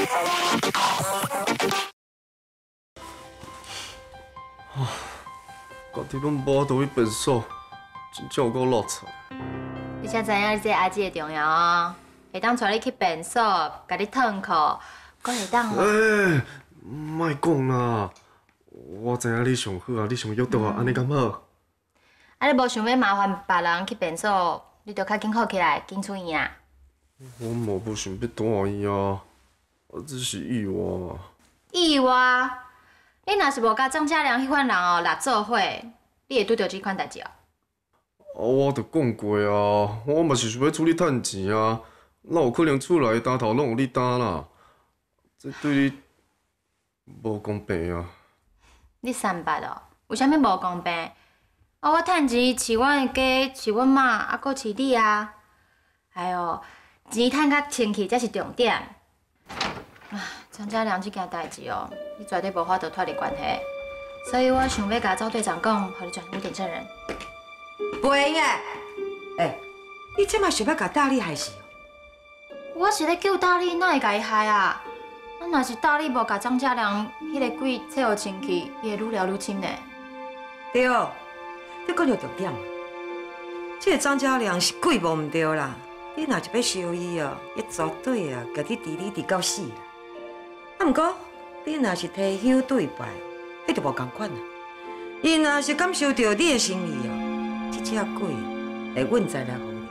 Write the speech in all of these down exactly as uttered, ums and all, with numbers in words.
啊，家己拢无倒去变数，真正有够落差。 你才知影你这阿姊的重要哦，会当带你去便所，甲你烫裤，搁会当哦。 哎，莫讲啦，我知影你上好啊，你上约到啊，安尼敢好？ 啊，你无想要麻烦别人去便所，你就较紧好起来，紧出院啊。 我嘛不想要大伊啊，我只是意外。 意外？你若是无甲张家良迄款人哦，来做伙，你会拄到这款代志哦。 啊，我著讲过啊，我嘛是想要出去趁钱啊，哪有可能厝内担头拢有你担啦？这对你无公平啊！ 你三八哦，为虾米无公平？啊，我趁钱饲阮的家，饲阮妈，啊，搁饲你啊！哎哟，钱趁甲清气才是重点。啊，张家良这件代志哦，你绝对无法度脱离关系，所以我想要甲赵队长讲，互你转污点证人。 不会耶！哎，你这嘛想要甲大力害死？ 我是咧救大力，哪会甲伊害啊？啊，若是大力无甲张家良迄个鬼撮互清气，伊会愈聊愈深呢。 对，你讲到重点啊！这个张家良是鬼无唔对啦，你若是要收伊哦，伊绝对啊，甲你治理治到死啦。啊，毋过你若是提乡对拜，迄就无共款啦。伊若是感受到你的心意哦，这只鬼会稳在来互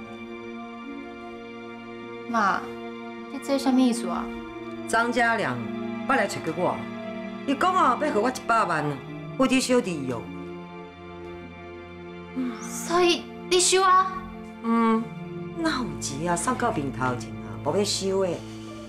你。 妈，你这什么意思啊？ 张家良捌来找过我，伊讲哦，要互我一百万，或者小弟用。 所以你收啊？ 嗯，哪有钱啊？送到面头前啊，无要收的。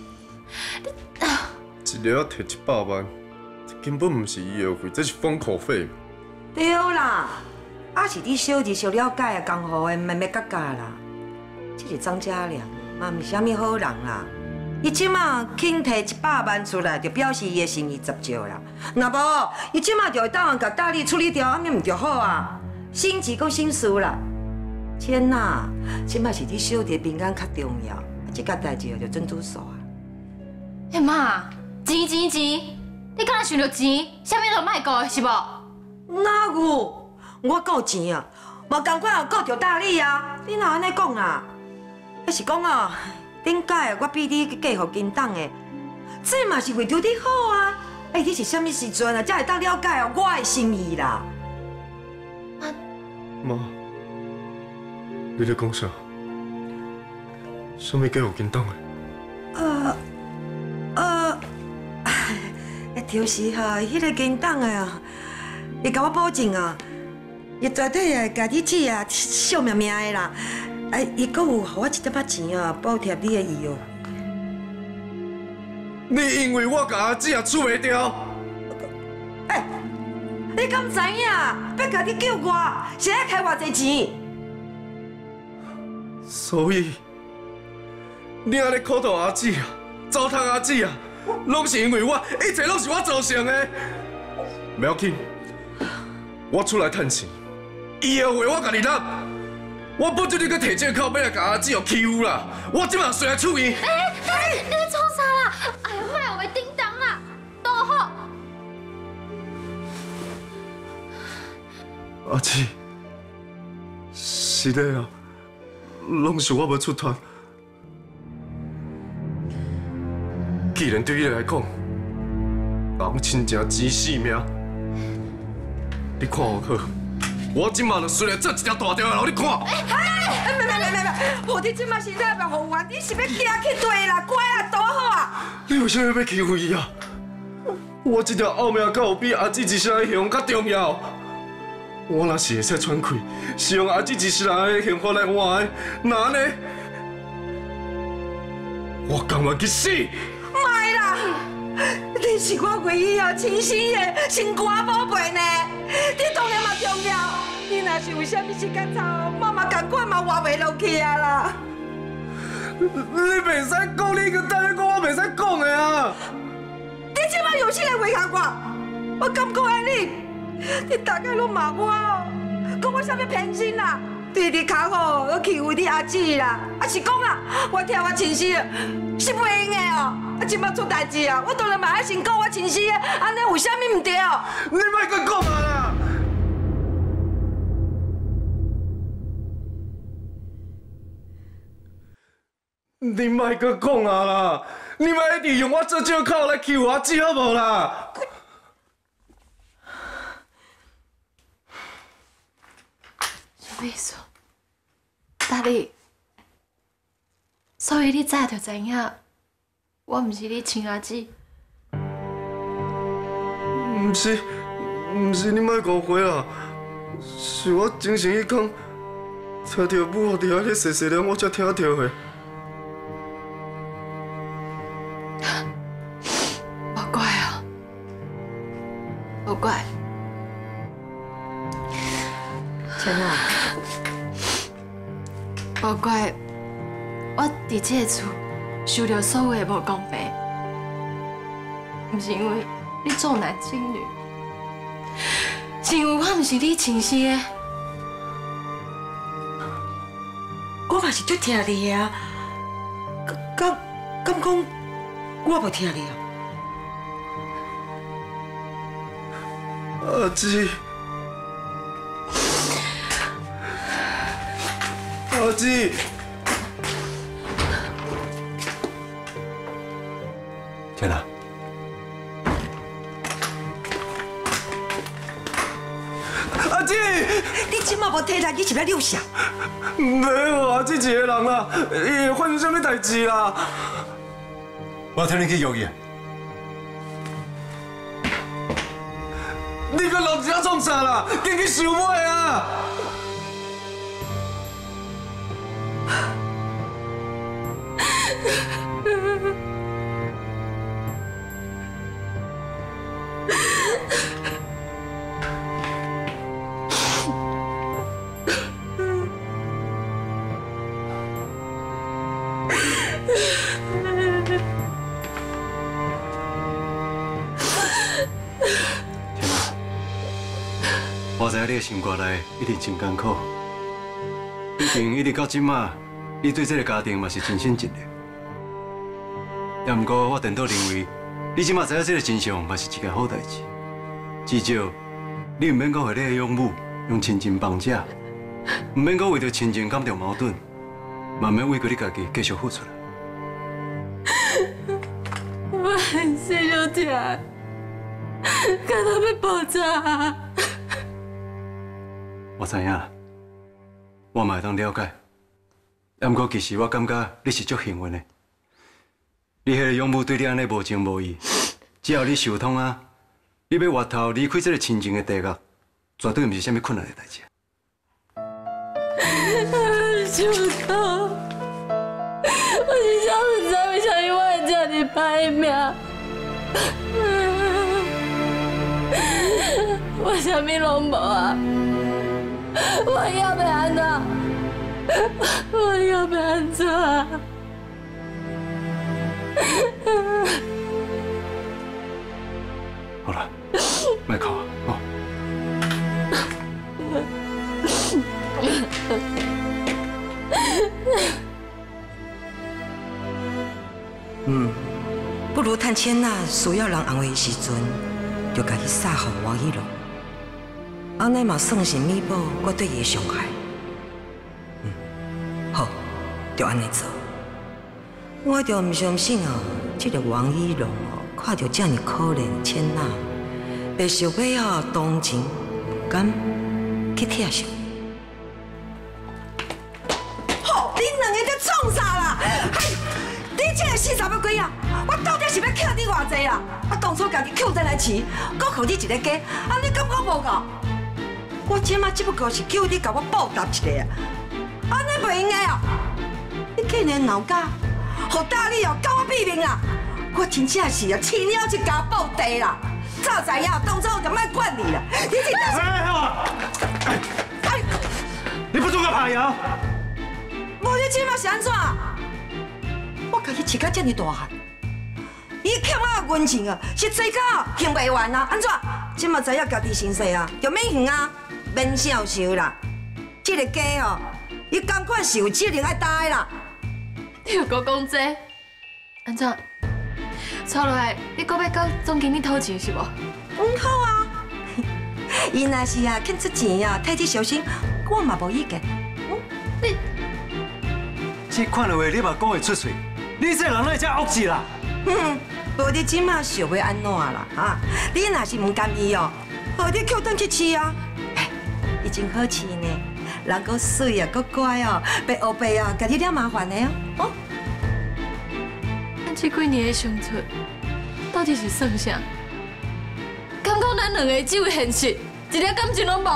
一个要摕一百万，这根本毋是医药费，这是封口费。 对啦，啊是你小弟小了解啊，江湖的咩咩角角啦。这是张家良，嘛毋是啥物好人啦。伊即马轻摕一百万出来，就表示伊的心意十足啦。若无，伊即马就会当甲大力处理掉，安尼毋就好啊？心急搁心事啦。天哪，即马是你小弟平安较重要，啊，这件代志就真主数啊。 哎妈，钱钱钱，你敢若想到钱，啥物都莫顾是无？ 哪有？我顾钱啊，无共款顾着大力啊！你哪安尼讲啊？迄是讲哦，顶摆我比你嫁互金党的，这嘛是为着你好啊！哎，你是啥物时阵啊，才会当了解哦我的心意啦？ 妈，你咧讲啥？啥物叫有紧张的？ 呃呃，就是哈，迄个金党的啊，伊甲我保证啊，伊绝对会甲你姊啊惜命命的啦。哎，伊阁有互我一点仔钱啊，补贴你的医药费。 你因为我甲阿姊也处袂掉？ 哎，你敢知影？要甲你救我，是爱开偌济钱？ 所以，你安尼苦讨阿姊啊，糟蹋阿姊啊，拢是因为我，一切拢是我造成的。不要紧，我出来趁钱，以后话我家己揽。我不准你去摕这个口尾来甲阿姊互欺负啦！我即马随来处理。 哎哎，你在创啥啦？哎呀，莫话叮当啦，都好。 阿姊，是的啊，拢是我要出头。既然对你来讲，人亲情钱性命，你看我好，我今嘛就随来做一条大条的，互你看。 哎哎，没没没没没，我你即马是在白互我，你是要行去对啦，乖啊，多好啊！ 你为什么要欺负伊啊？我这条奥妙，敢有比阿姊一世人的幸福较重要？我若是会使喘气，是用阿姊一世人的幸福来换的，那安尼，我甘愿去死。 卖啦！你是我唯一啊亲生的心肝宝贝呢，你当然嘛重要。你若是有啥物事干吵，妈妈赶快嘛活袂落去啊啦！ 你袂使讲，你个等于讲我袂使讲的啊！ 你即摆有心来威胁我，我感觉安尼，你大概拢骂我哦，讲我啥物偏心啦，对你卡好，我欺负你阿姊啦，啊是讲啊，我听我亲生是袂用的哦。 啊，即摆出代志啊，我当然嘛爱先顾我亲生的，安尼有啥物唔对？ 你莫搁讲啊啦！你莫搁讲啊啦！你莫一直用我做借口来欺负阿姊好无啦？ 什么意思？大力，所以你早就知影，我唔是你亲阿姊。 唔是，唔是，你莫误会啦，是我精神迄天听到母伫遐咧细细念，我才听到的。 无怪哦，无怪。 天啊！ 无怪，我伫这个厝受到所有的无公平，毋是因为你重男轻女，是因为我毋是你亲生的。 我嘛是足疼你的啊！敢敢讲我无疼你啊？ 阿姊，阿姊， 天哪！ 阿姊， 你即马无体力，你是要溜啥？ 袂有阿姊一个人啦，伊会发生啥物代志啦？ 我替你去约伊。 你个老子创啥啦？紧去收尾啊！ 我知影你的心肝内一定真艰苦，毕竟一直到今仔，你对这个家庭嘛是尽心尽力。也毋过我颠倒认为，你即马知影这个真相嘛是一件好代志。至少你唔免搁互你的养母用亲情绑架，唔免搁为着亲情感到矛盾，慢慢为着你家己继续付出来。 我很心就疼，看到要爆炸。 我知影，我嘛会当了解。也毋过其实我感觉你是足幸运的。你迄个养母对你安尼无情无义，只要你想通啊，你要回头离开这个亲情的地狱，绝对毋是啥物困难的代志。 想通，我是想唔知为什么我会这样歹命。我啥物拢无啊！我以后要安怎？我以后要安怎？ 好了，莫哭啊，哦。 嗯，不如趁钱啊需要人安慰的时阵，就家己撒互王一龙。安尼嘛算是弥补我对伊的伤害。嗯，好，就安尼做。我就唔相信哦，这个王一龙哦，看到这么可怜的千娜，被小妹哦同情，敢去疼惜。好，恁两个在创啥啦？嘿，你这个死查某鬼啊！我到底是要欠你偌济啦？我当初家己扣在来饲，搁扣你一个家，安尼感觉无够？我即马只不过是叫你甲我报答一下，安尼袂用的啊！你竟然闹假，互大力哦甲我毙命啦！我真正是啊，饲鸟一家暴地啦！早知影当初就莫管你啦！你真正是…… 哎好， 哎， 你不准我拍摇！ 无你即马是安怎？我甲伊饲到这么大汉，伊欠我恩情啊，是最到还袂完啊！安怎？即马知影家己身世啊，就免还啊！免孝受啦，这个家哦，伊同款是有责任爱担的啦。 你又搁讲这，安怎？ 娶落来，你搁要到总经理讨钱是无？ 嗯，好啊。伊若是啊肯出钱啊，替你小心，我嘛无意见。 你这款的话你嘛讲会出嘴，你这人哪会这恶志啦？ 嗯，无你即马想要安怎啦？哈，你若是唔甘意哦，好你扣转去饲啊。哎，已经好饲呢，人够水啊，够乖哦，白黑白哦，家己了麻烦的哦。哦， 咱这几年的相处，到底是算啥？敢讲咱两个只有现实，一点感情拢无？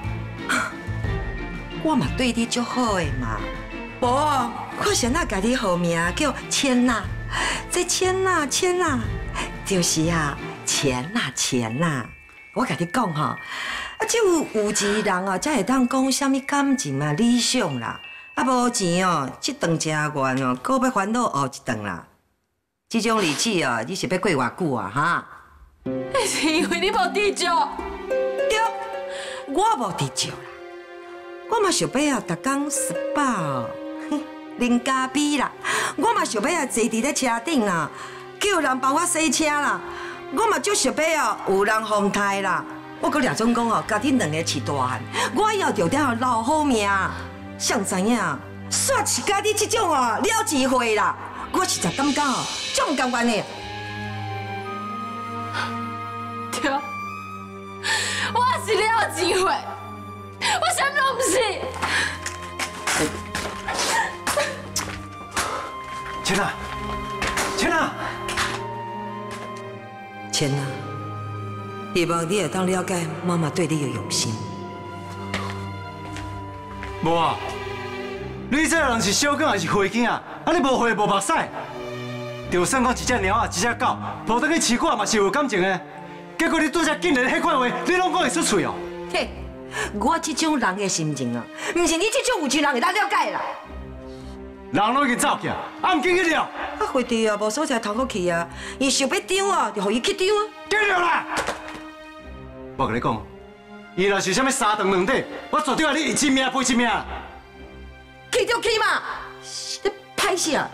我嘛对你足好的嘛。无，我先啊，家己号名叫千娜。这千娜千娜，就是啊钱呐钱呐。我甲你讲吼，啊，只有有钱的人哦，才会当讲什么感情啊、理想啦。啊，无钱哦，这顿真冤哦，搁要烦恼后一顿啦。这种日子哦，你是要过偌久啊？哈？ 那是因为你无地久。 对，我无地久啦。我嘛想要啊，逐工 S P A 哦，啉咖啡啦。我嘛想要啊，坐伫咧车顶啦，叫人帮我洗车啦。我嘛就想要哦，有人风台啦。我搁俩总讲哦，家己两个饲大汉，我以后着了留好命。谁知影，煞是家己这种哦了钱货啦。我实在感觉哦，足唔甘愿的。 对，我是了钱货，我啥拢不是。 千娜，千娜， 千娜，希望你会当了解妈妈对你的用心。 无啊，你这个人是小狗还是花囝啊？啊，你无花无目屎，就算讲一只猫啊，一只狗，抱得去饲我嘛是有感情的。结果你拄则竟然迄款话，你拢讲会出嘴哦？ 嘿，我这种人的心情啊，不是你这种有钱人会当了解啦。 人拢已经走去啊，啊唔紧去了。 啊，回弟啊，无所在通过去啊，伊想要张啊，就互伊去张啊。 紧了啦！我跟你讲，伊若是啥物三长两短，我绝对让你一命赔一命。 去就去嘛，是咧歹势啊！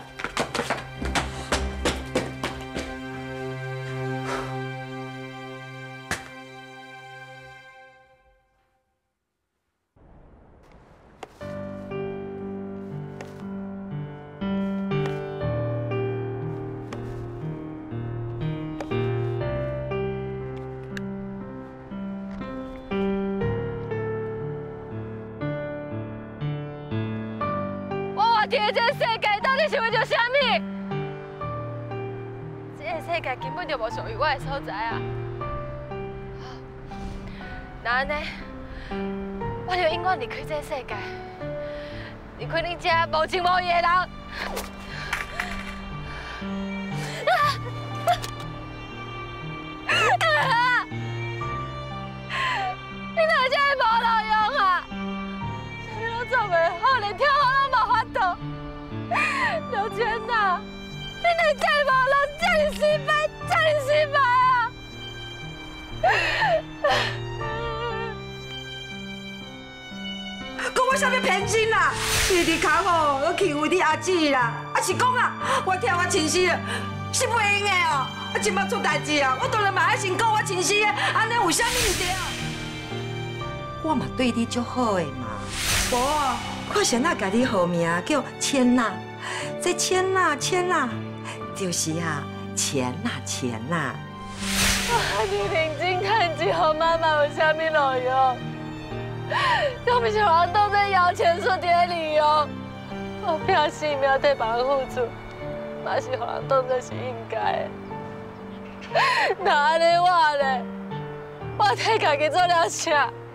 这个世界到底是为着啥物？这个世界根本就无属于我的所在啊！那安尼，我就永远离开这个世界，离开恁这无情无义的人。你哪会这么无路用啊？啥物拢做袂好，连跳舞都无法度。刘娟呐，你哪会这么无路，这么失败，这么失败啊！ 讲我啥物偏心啦？你伫脚吼，我欺负你阿姊啦，啊是讲啊，我听我亲生的是袂用的哦。啊，即摆出代志啊，我当然嘛爱先讲我亲生的，安尼有啥物唔对？我嘛对你足好的嘛，无，我先啊家己号名叫千娜，这千娜千娜，就是啊钱呐钱呐。 啊，你认真趁钱，互妈妈有啥物路用？又不是让人当作摇钱树的理由，我拼性命替别人付出，嘛是让人当作是应该的。那安尼我呢？我替家己做了啥？